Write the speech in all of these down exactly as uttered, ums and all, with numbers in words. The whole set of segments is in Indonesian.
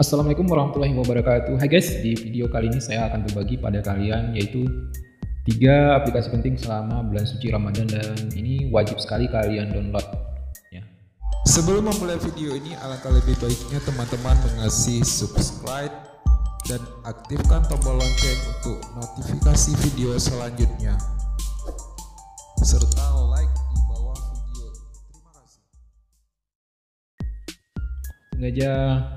Assalamualaikum warahmatullahi wabarakatuh. Hai guys, di video kali ini saya akan berbagi pada kalian yaitu tiga aplikasi penting selama bulan suci Ramadan, dan ini wajib sekali kalian download ya. Sebelum memulai video ini, alangkah lebih baiknya teman-teman mengasih subscribe dan aktifkan tombol lonceng untuk notifikasi video selanjutnya, serta like di bawah video. Terima kasih. Sengaja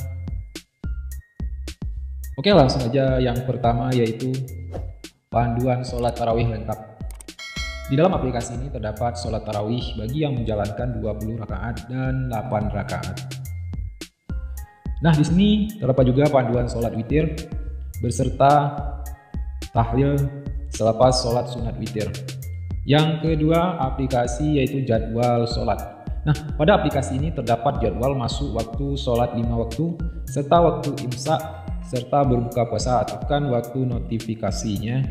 Oke, langsung aja. Yang pertama yaitu panduan sholat tarawih lengkap. Di dalam aplikasi ini terdapat sholat tarawih bagi yang menjalankan dua puluh rakaat dan delapan rakaat. Nah, di sini terdapat juga panduan sholat witir beserta tahlil selepas sholat sunat witir. Yang kedua, aplikasi yaitu jadwal sholat. Nah, pada aplikasi ini terdapat jadwal masuk waktu sholat lima waktu serta waktu imsak serta berbuka puasa. Aktifkan waktu notifikasinya,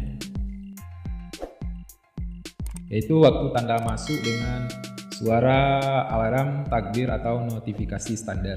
yaitu waktu tanda masuk dengan suara alarm, takbir atau notifikasi standar.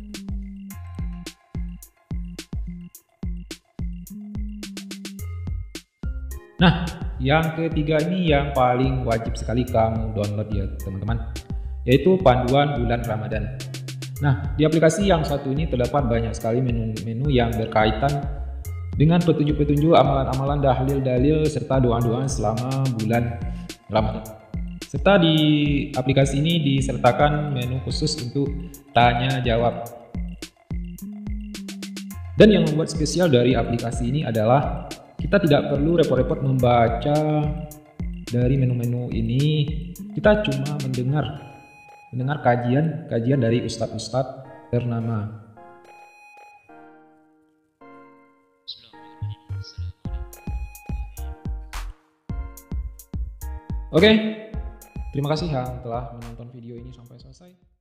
Nah, yang ketiga ini yang paling wajib sekali kamu download ya teman-teman, yaitu panduan bulan Ramadan. Nah, di aplikasi yang satu ini terdapat banyak sekali menu-menu yang berkaitan dengan petunjuk-petunjuk, amalan-amalan, dalil-dalil, serta doa-doa selama bulan Ramadan. Serta di aplikasi ini disertakan menu khusus untuk tanya jawab. Dan yang membuat spesial dari aplikasi ini adalah kita tidak perlu repot-repot membaca dari menu-menu ini. Kita cuma mendengar mendengar kajian kajian dari ustadz-ustadz ternama. Oke, terima kasih yang telah menonton video ini sampai selesai.